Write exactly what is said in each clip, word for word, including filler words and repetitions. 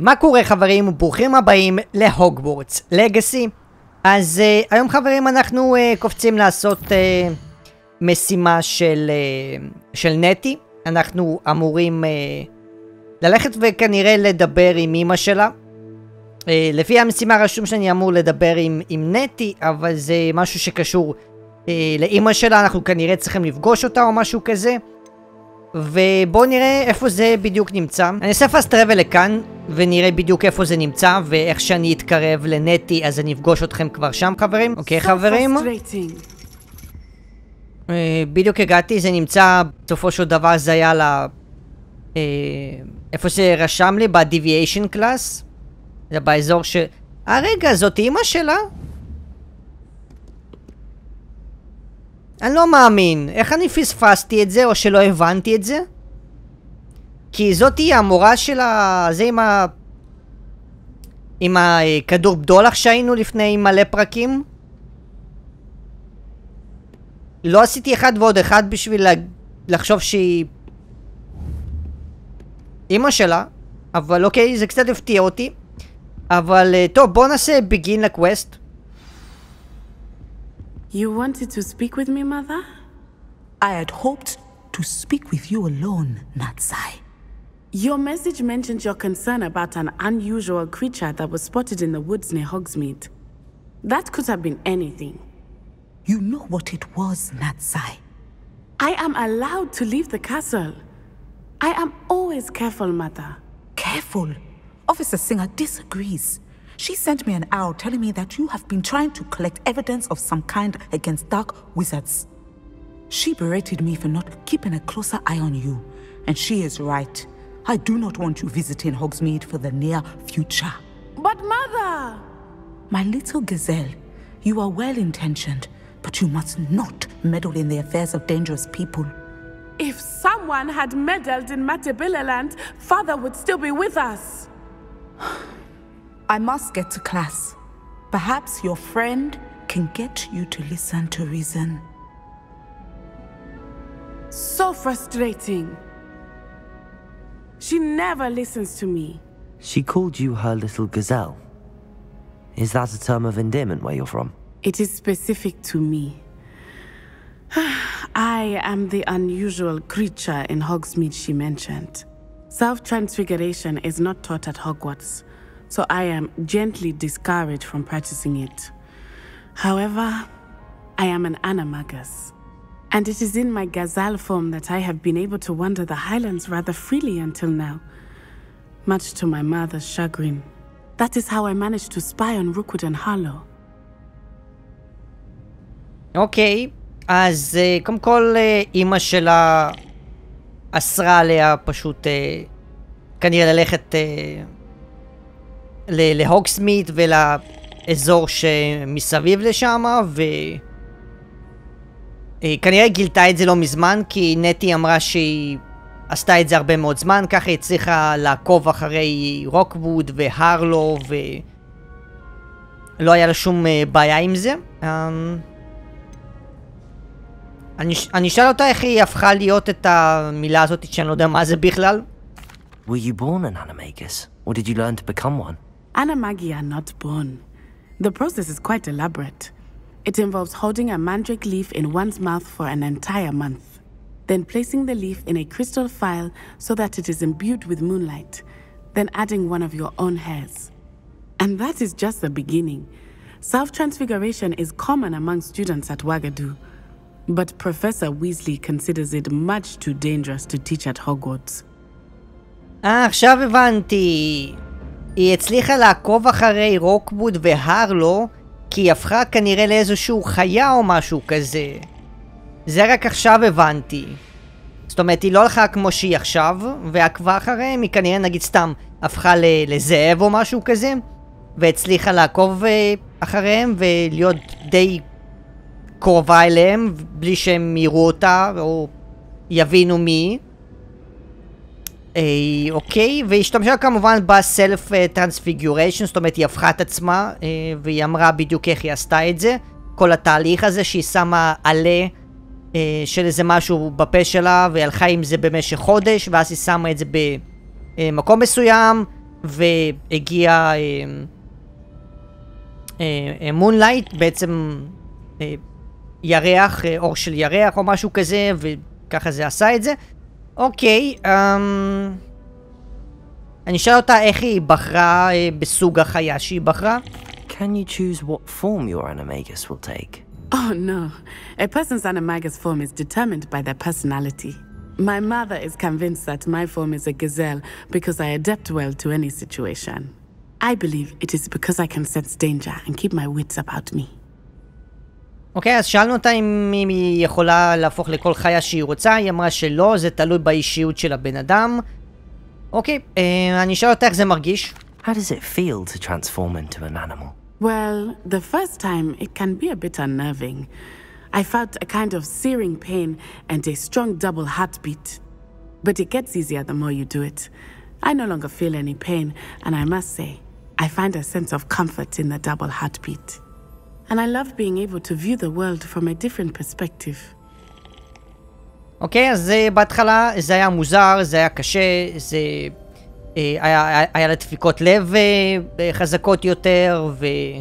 מה קורה חברים וברוכים הבאים להוגוורטס לגאסי. אז uh, היום חברים אנחנו uh, קופצים לעשות uh, משימה של, uh, של נטי. אנחנו אמורים uh, ללכת וכנראה לדבר עם אמא שלה. uh, לפי המשימה רשום שאני אמור לדבר עם, עם נטי, אבל זה משהו שקשור uh, לאמא שלה. אנחנו כנראה צריכים לפגוש אותה או משהו כזה. ובואו נראה איפה זה בדיוק נמצא. אני אעשה פאסט טראבל לכאן ונראה בדיוק איפה זה נמצא, ואיך שאני אתקרב לנטי אז אני אפגוש אתכם כבר שם חברים. אוקיי חברים, uh, בדיוק הגעתי, זה נמצא בסופו של דבר, זה היה ל... Uh, איפה שרשם לי ב-Deviation Class, זה באזור ש... אה רגע, זאת אמא שלה? אני לא מאמין, איך אני פספסתי את זה או שלא הבנתי את זה? כי זאת היא המורה של ה... זה עם ה... עם הכדור בדולח שהיינו לפני מלא פרקים. לא עשיתי אחד ועוד אחד בשביל לחשוב שהיא אמא שלה, אבל אוקיי, זה קצת הפתיע אותי. אבל טוב, בוא נעשה begin לקווסט. You wanted to speak with me, Mother? I had hoped to speak with you alone, Natsai. Your message mentioned your concern about an unusual creature that was spotted in the woods near Hogsmeade. That could have been anything. You know what it was, Natsai. I am allowed to leave the castle. I am always careful, Mother. Careful? Officer Singer disagrees. She sent me an owl telling me that you have been trying to collect evidence of some kind against dark wizards. She berated me for not keeping a closer eye on you, and she is right. I do not want you visiting Hogsmeade for the near future. But Mother! My little gazelle, you are well-intentioned, but you must not meddle in the affairs of dangerous people. If someone had meddled in Matabeleland, Father would still be with us. I must get to class. Perhaps your friend can get you to listen to reason. So frustrating. She never listens to me. She called you her little gazelle. Is that a term of endearment where you're from? It is specific to me. I am the unusual creature in Hogsmeade she mentioned. Self-transfiguration is not taught at Hogwarts, so I am gently discouraged from practicing it. However, I am an animagus, and it is in my gazelle form that I have been able to wander the Highlands rather freely until now, much to my mother's chagrin. That is how I managed to spy on Rookwood and Harlow. אוקיי, אז קודם כל אמא שלה אסרה עליה פשוט כנראה ללכת להוגסמיד ולאזור שמסביב לשם, וכנראה גילתה את זה לא מזמן, כי נטי אמרה שהיא עשתה את זה הרבה מאוד זמן, ככה היא הצליחה לעקוב אחרי רוקווד והרלו ולא היה לה שום בעיה עם זה. אני, אני אשאל אותה איך היא הפכה להיות את המילה הזאת שאני לא יודע מה זה בכלל. Were you born an animagus, or did you learn to become one? Animagi are not born. The process is quite elaborate. It involves holding a mandrake leaf in one's mouth for an entire month, then placing the leaf in a crystal phial so that it is imbued with moonlight, then adding one of your own hairs. And that is just the beginning. Self-transfiguration is common among students at Wagadu, but Professor Weasley considers it much too dangerous to teach at Hogwarts. אה, עכשיו הבנתי. היא הצליחה לעקוב אחרי רוקווד והרלו, כי היא הפכה כנראה לאיזשהו חיה או משהו כזה. זה רק עכשיו הבנתי. זאת אומרת, היא לא הלכה כמו שהיא עכשיו, ועקבה אחריהם, היא כנראה נגיד סתם הפכה לזאב או משהו כזה, והצליחה לעקוב אחריהם ולהיות די קרובה אליהם, בלי שהם יראו אותה או יבינו מי. אה, אוקיי, והשתמשה כמובן בסלף טרנספיגוריישן, זאת אומרת היא הפכה את עצמה, אה, והיא אמרה בדיוק איך היא עשתה את זה. כל התהליך הזה שהיא שמה עלה אה, של איזה משהו בפה שלה, והלכה עם זה במשך חודש, ואז היא שמה את זה במקום מסוים, והגיע מונלייט, בעצם אה, ירח, אה, אור של ירח או משהו כזה, וככה זה עשה את זה. אוקיי, אמ... אני אשאל אותה איך היא בחרה אה, בסוג החיה שהיא בחרה. Can you choose what form your animagus will take? Oh no, a person's animagus form is determined by their personality. My mother is convinced that my form is a gazelle because I adapt well to any situation. I believe it is because I can sense danger and keep my wits about me. אוקיי, אז שאלנו אותה אם היא יכולה להפוך לכל חיה שהיא רוצה, היא אמרה שלא, זה תלוי באישיות של הבן אדם. אוקיי, אה, אני אשאל אותה איך זה מרגיש. How does it feel to transform into an animal? Well, the first time it can be a bit unnerving. I felt a kind of searing pain and a strong double heartbeat. But it gets easier the more you do it. I no longer feel any pain, and I must say, I find a sense of comfort in the double heartbeat. And I love being able to view the world from a different perspective. אוקיי, אז בהתחלה זה היה מוזר, זה היה קשה, זה אה, היה, היה לה דפיקות לב אה, חזקות יותר,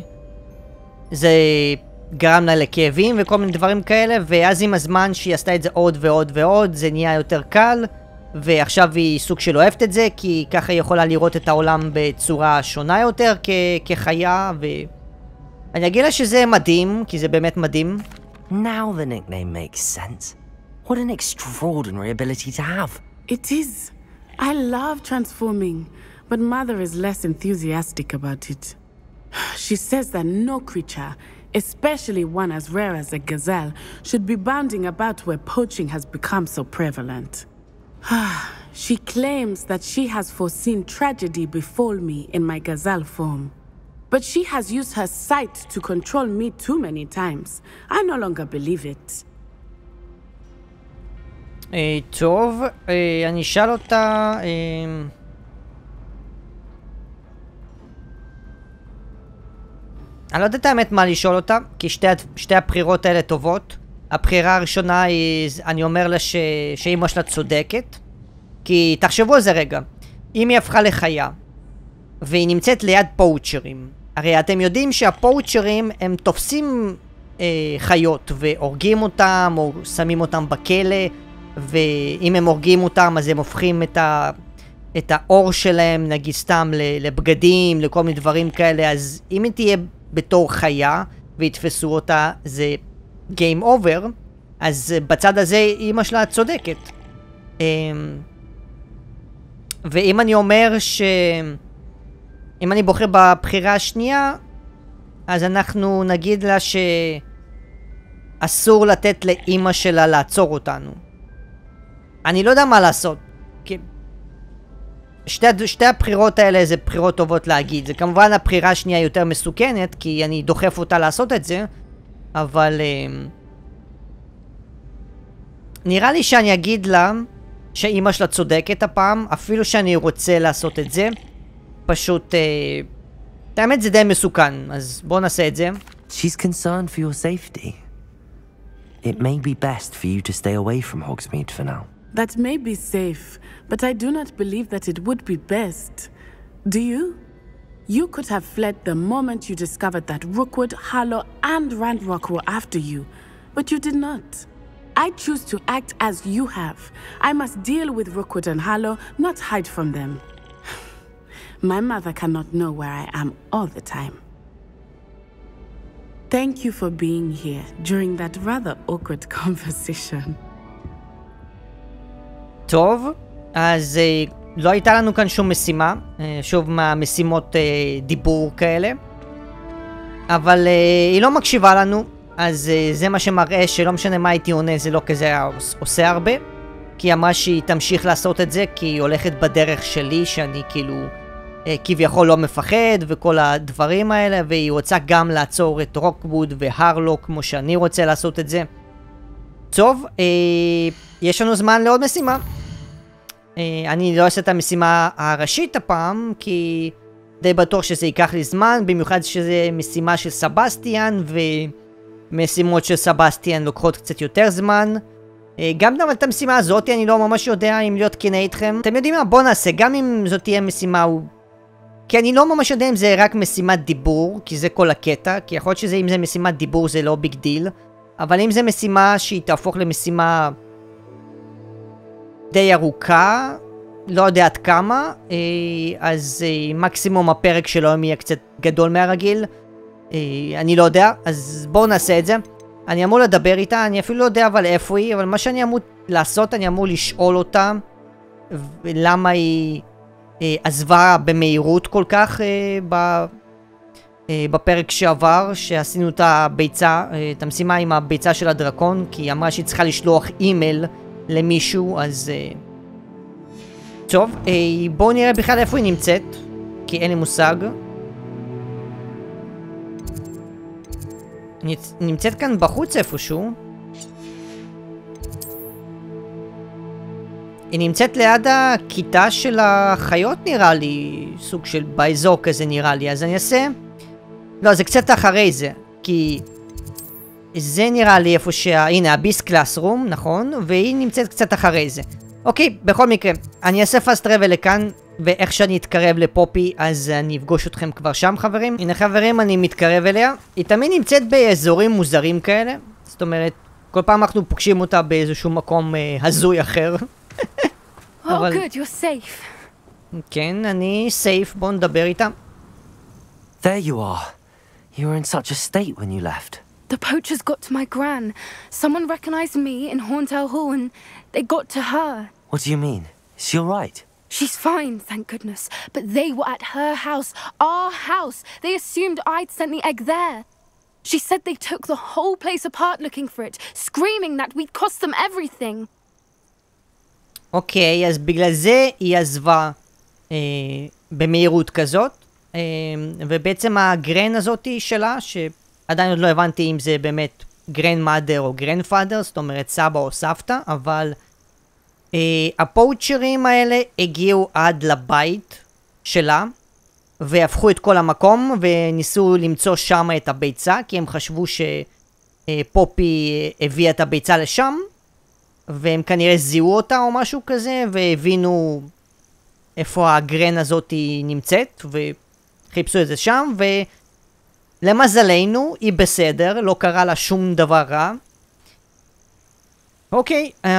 וזה גרם לה לכאבים וכל מיני דברים כאלה, ואז עם הזמן שהיא עשתה את זה עוד ועוד ועוד, זה נהיה יותר קל, ועכשיו היא סוג של אוהבת את זה, כי ככה היא יכולה לראות את העולם בצורה שונה יותר כ- כחיה, ואני אגיד לה שזה מדהים, כי זה באמת מדהים. Now the nickname makes sense. What an extraordinary ability to have. It is. I love transforming, but Mother is less enthusiastic about it. She says that no creature, especially one as rare as a gazelle, should be bounding about where poaching has become so prevalent. She claims that she has foreseen tragedy befall me in my gazelle form. But she has used her sight to control me too many times. I no longer believe it. אה, טוב, אה, אני אשאל אותה... אה, אני לא יודעת האמת מה לשאול אותה, כי שתי, שתי הבחירות האלה טובות. הבחירה הראשונה היא, אני אומר לה ש, שאמא שלה צודקת. כי תחשבו על זה רגע, אם היא הפכה לחיה, והיא נמצאת ליד פואוצ'רים, הרי אתם יודעים שהפואוצ'רים הם תופסים אה, חיות, והורגים אותם, או שמים אותם בכלא, ואם הם הורגים אותם, אז הם הופכים את, ה, את האור שלהם, נגיד סתם, לבגדים, לכל מיני דברים כאלה, אז אם היא תהיה בתור חיה, ויתפסו אותה, זה game over, אז בצד הזה אמא שלה צודקת. ואם אני אומר ש... אם אני בוחר בבחירה השנייה, אז אנחנו נגיד לה שאסור לתת לאמא שלה לעצור אותנו. אני לא יודע מה לעשות. כי... שתי, שתי הבחירות האלה זה בחירות טובות להגיד. זה כמובן הבחירה השנייה יותר מסוכנת, כי אני דוחף אותה לעשות את זה, אבל... נראה לי שאני אגיד לה שאמא שלה צודקת הפעם, אפילו שאני רוצה לעשות את זה. פשוט... את האמת זה די מסוכן, אז בואו נעשה את זה. She's concerned for your safety. It may be best for you to stay away from Hogsmeade for now. That may be safe, but I do not believe that it would be best. Do you? You could have fled the moment you discovered that Rookwood, Harlow, and Randrock were after you, but you did not. I choose to act as you have. I must deal with Rookwood and Harlow, not hide from them. My mother cannot know where I am all the time. Thank you for being here during that rather awkward conversation. טוב, אז אה, לא הייתה לנו כאן שום משימה, אה, שוב מהמשימות אה, דיבור כאלה, אבל אה, היא לא מקשיבה לנו, אז אה, זה מה שמראה שלא משנה מה הייתי עונה, זה לא כזה עושה הרבה, כי היא אמרה שהיא תמשיך לעשות את זה, כי היא הולכת בדרך שלי, שאני כאילו אה, כביכול לא מפחד וכל הדברים האלה, והיא רוצה גם לעצור את רוקווד והרלו כמו שאני רוצה לעשות את זה. טוב, אה, יש לנו זמן לעוד משימה. אה, אני לא אעשה את המשימה הראשית הפעם, כי די בטוח שזה ייקח לי זמן, במיוחד שזה משימה של סבסטיאן, ומשימות של סבסטיאן לוקחות קצת יותר זמן. אה, גם אבל את המשימה הזאת אני לא ממש יודע אם להיות כנה איתכם. אתם יודעים מה? בואו נעשה, גם אם זאת תהיה משימה כי אני לא ממש יודע אם זה רק משימת דיבור, כי זה כל הקטע, כי יכול להיות שזה אם זה משימת דיבור זה לא ביג דיל, אבל אם זה משימה שהיא תהפוך למשימה די ארוכה, לא יודע עד כמה, אז מקסימום הפרק שלו יהיה קצת גדול מהרגיל, אני לא יודע, אז בואו נעשה את זה. אני אמור לדבר איתה, אני אפילו לא יודע אבל איפה היא, אבל מה שאני אמור לעשות, אני אמור לשאול אותה למה היא עזבה במהירות כל כך בפרק שעבר, שעשינו את הביצה, את המשימה עם הביצה של הדרקון, כי היא אמרה שהיא צריכה לשלוח אימייל למישהו, אז טוב, בואו נראה בכלל איפה היא נמצאת, כי אין לי מושג. היא נמצאת כאן בחוץ איפשהו. היא נמצאת ליד הכיתה של החיות נראה לי, סוג של באזור כזה נראה לי, אז אני אעשה... לא, זה קצת אחרי זה, כי זה נראה לי איפה שה... הנה, הביס קלאסרום, נכון? והיא נמצאת קצת אחרי זה. אוקיי, בכל מקרה, אני אעשה פאסט טראבל לכאן, ואיך שאני אתקרב לפופי, אז אני אפגוש אתכם כבר שם, חברים. הנה חברים, אני מתקרב אליה. היא תמיד נמצאת באזורים מוזרים כאלה, זאת אומרת, כל פעם אנחנו פוגשים אותה באיזשהו מקום אה, הזוי אחר. Oh, אבל... good, you're safe. כן, אני סייף, בוא נדבר איתה. There you are. You were in such a state when you left. The poachers got to my gran. Someone recognized me in Horntail Hall and they got to her. What do you mean? Is she alright? She's fine, thank goodness. But they were at her house, our house. They assumed I'd sent the egg there. She said they took the whole place apart looking for it, screaming that we'd cost them everything. אוקיי, אז בגלל זה היא עזבה אה, במהירות כזאת, אה, ובעצם הגרן הזאת שלה, שעדיין עוד לא הבנתי אם זה באמת גרן מאדר או גרן פאדר, זאת אומרת סבא או סבתא, אבל אה, הפואוצ'רים האלה הגיעו עד לבית שלה, והפכו את כל המקום, וניסו למצוא שם את הביצה, כי הם חשבו שפופי הביאה את הביצה לשם, והם כנראה זיהו אותה או משהו כזה, והבינו איפה הגרן הזאת נמצאת, וחיפשו את זה שם, ולמזלנו היא בסדר, לא קרה לה שום דבר רע. אוקיי, um...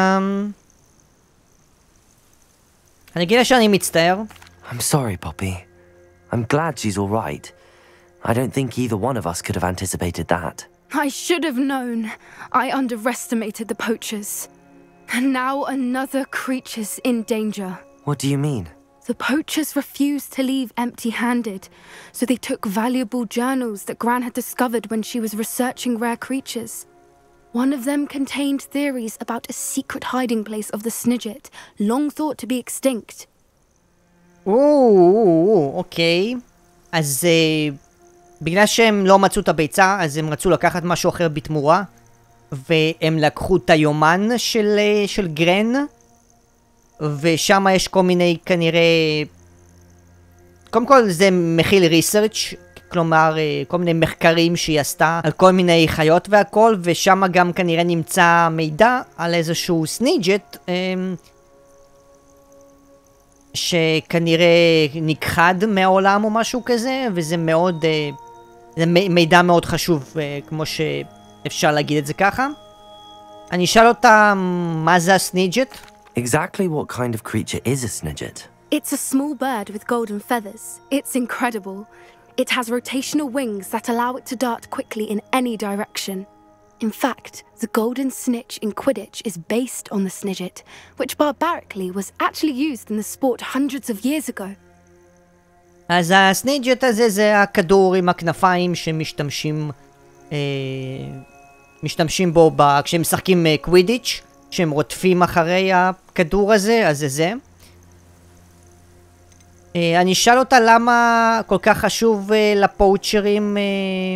אני אגיד לה שאני מצטער. I'm sorry, Poppy. I'm glad she's alright. I don't think either one of us could have anticipated that. I should have known. I underestimated the poachers. And now another creature's in danger. What do you mean? The poachers refused to leave empty-handed, so they took valuable journals that Gran had discovered when she was researching rare creatures. One of them contained theories about a secret hiding place of the Snidget, long thought to be extinct. או, אוקיי. אז בגלל שהם לא מצאו את הביצה, אז הם רצו לקחת משהו אחר בתמורה, והם לקחו את היומן של, של גרן, ושם יש כל מיני כנראה... קודם כל זה מכיל ריסרצ', כלומר כל מיני מחקרים שהיא עשתה על כל מיני חיות והכל, ושם גם כנראה נמצא מידע על איזשהו סניג'ט, שכנראה נכחד מהעולם או משהו כזה, וזה מאוד... זה מידע מאוד חשוב, כמו שאפשר להגיד את זה ככה. אני אשאל אותה מה זה הסניג'ט? Exactly what kind of creature is a Snidget? It's a small bird with golden feathers. It's incredible. It has rotational wings that allow it to dart quickly in any direction. In fact, the golden snitch in Quidditch is based on the Snidget, which barbarically was actually used in the sport hundreds of years ago. אז הסניג'ט הזה זה הכדור עם הכנפיים שמשתמשים אה, משתמשים בו ב, כשהם משחקים קווידיץ', כשהם רודפים אחרי הכדור הזה, אז זה זה. אה, אני אשאל אותה למה כל כך חשוב אה, לפואוצ'רים אה,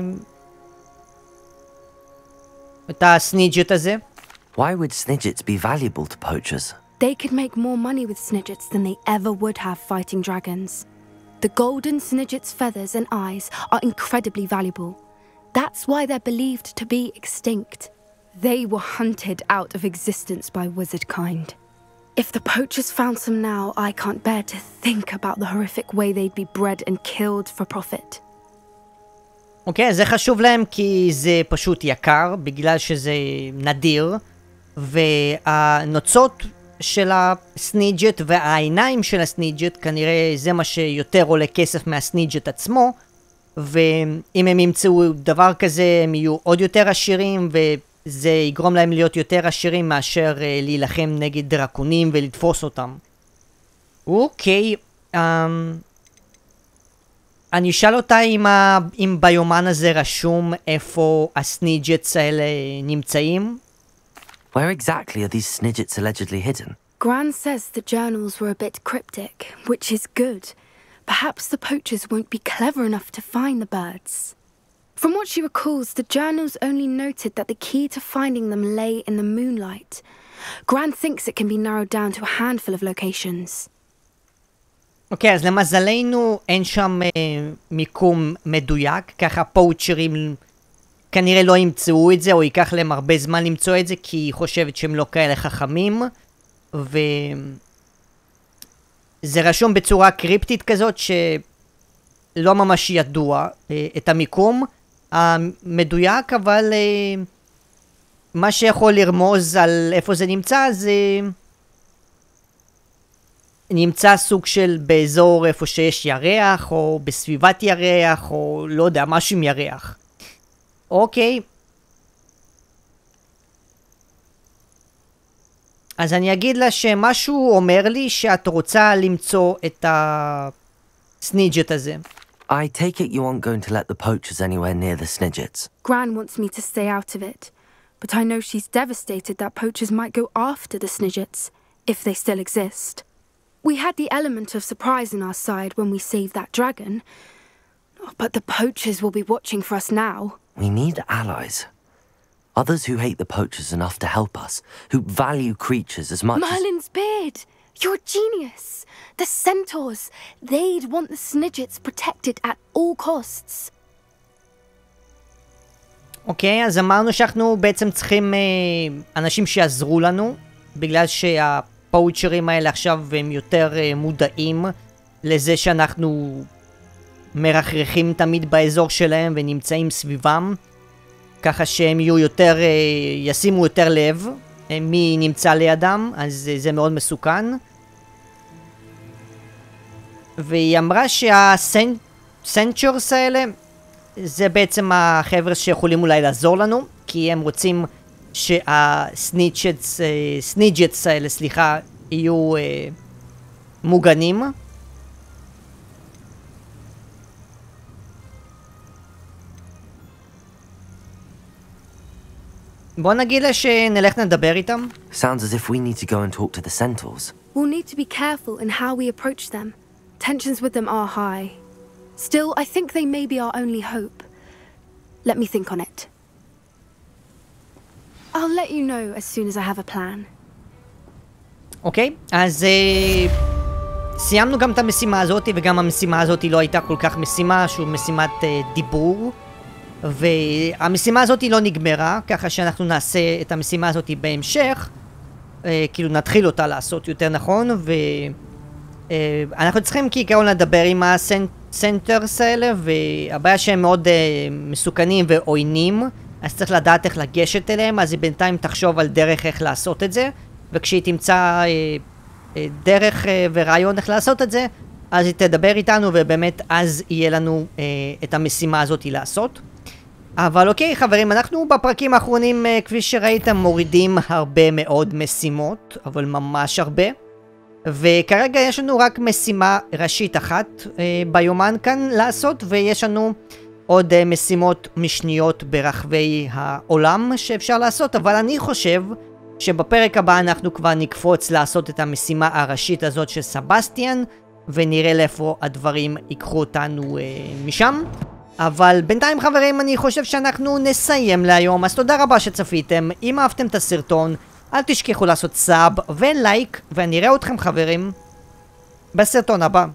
את הסניג'ט הזה. Why would Snidgets be valuable to poachers? They could make more money with Snidgets than they ever would have fighting dragons. The golden Snidget's feathers and eyes are incredibly valuable. That's why they're believed to be extinct. They were hunted out of existence by wizard kind. If the poachers found some now, I can't bear to think about the horrific way they'd be bred and killed for profit. אוקיי, זה חשוב להם כי זה פשוט יקר, בגלל שזה נדיר, והנוצות של הסניג'ט והעיניים של הסניג'ט, כנראה זה מה שיותר עולה כסף מהסניג'ט עצמו, ואם הם ימצאו דבר כזה, הם יהיו עוד יותר עשירים, וזה יגרום להם להיות יותר עשירים מאשר להילחם נגד דרקונים ולתפוס אותם. אוקיי, אמ... אני אשאל אותה אם, ה... אם ביומן הזה רשום איפה הסניג'טס האלה נמצאים. Where exactly are these snidgets allegedly hidden? Gran says the journals were a bit cryptic, which is good. Perhaps the poachers won't be clever enough to find the birds. From what she recalls, the journals only noted that the key to finding them lay in the moonlight. Gran thinks it can be narrowed down to a handful of locations. אוקיי, okay, אז למזלנו אין שם אה, מיקום מדויק, ככה פואוצ'רים כנראה לא ימצאו את זה, או ייקח להם הרבה זמן למצוא את זה, כי היא חושבת שהם לא כאלה חכמים, וזה רשום בצורה קריפטית כזאת, שלא ממש ידוע אה, את המיקום המדויק, אבל אה, מה שיכול לרמוז על איפה זה נמצא, זה נמצא סוג של באזור איפה שיש ירח, או בסביבת ירח, או לא יודע, משהו עם ירח. אוקיי. אז אני אגיד לה שמשהו אומר לי שאת רוצה למצוא את הסניג'ט הזה. I take it you aren't going to let the poachers anywhere near the snidgets. Gran wants me to stay out of it, but I know she's devastated that poachers might go after the snidgets, if they still exist. We had the element of surprise on our side when we saved that dragon, but the poachers will be watching for us now. We need allies. Others who hate the poachers enough to help us, who value creatures as much Merlin's as... beard! You're a genius! The centaurs! They'd want the snidgets protected at all costs. אוקיי, okay, אז אמרנו שאנחנו בעצם צריכים אה, אנשים שיעזרו לנו, בגלל שהפואוצ'רים האלה עכשיו הם יותר אה, מודעים לזה שאנחנו מרחרחים תמיד באזור שלהם ונמצאים סביבם, ככה שהם יהיו יותר, ישימו יותר לב מי נמצא לידם, אז זה מאוד מסוכן. והיא אמרה שהסנצ'ורס האלה זה בעצם החבר'ה שיכולים אולי לעזור לנו, כי הם רוצים שהסניג'טס סניג'טס האלה, סליחה, יהיו מוגנים. בוא נגיד לה שנלך נדבר איתם. Sounds as if we need to go and talk to the centaurs. We'll need to be careful in how we approach them. Tensions with them are high. Still, I think they may be our only hope. Let me think on it. I'll let you know as soon as I have a plan. אוקיי, okay, אז uh, סיימנו גם את המשימה הזאת, וגם המשימה הזאת לא הייתה כל כך משימה, שהוא משימת uh, דיבור. והמשימה הזאת לא נגמרה, ככה שאנחנו נעשה את המשימה הזאת בהמשך, אה, כאילו נתחיל אותה לעשות יותר נכון, ואנחנו אה, צריכים כעיקרון לדבר עם הסנטרס האלה, והבעיה שהם מאוד אה, מסוכנים ועוינים, אז צריך לדעת איך לגשת אליהם, אז היא בינתיים תחשוב על דרך איך לעשות את זה, וכשהיא תמצא אה, אה, דרך אה, ורעיון איך לעשות את זה, אז היא תדבר איתנו, ובאמת אז יהיה לנו אה, את המשימה הזאת לעשות. אבל אוקיי חברים, אנחנו בפרקים האחרונים, כפי שראיתם, מורידים הרבה מאוד משימות, אבל ממש הרבה. וכרגע יש לנו רק משימה ראשית אחת אה, ביומן כאן לעשות, ויש לנו עוד אה, משימות משניות ברחבי העולם שאפשר לעשות, אבל אני חושב שבפרק הבא אנחנו כבר נקפוץ לעשות את המשימה הראשית הזאת של סבסטיאן, ונראה לאיפה הדברים ייקחו אותנו אה, משם. אבל בינתיים חברים, אני חושב שאנחנו נסיים להיום, אז תודה רבה שצפיתם. אם אהבתם את הסרטון, אל תשכחו לעשות סאב ולייק, ואני אראה אתכם חברים בסרטון הבא.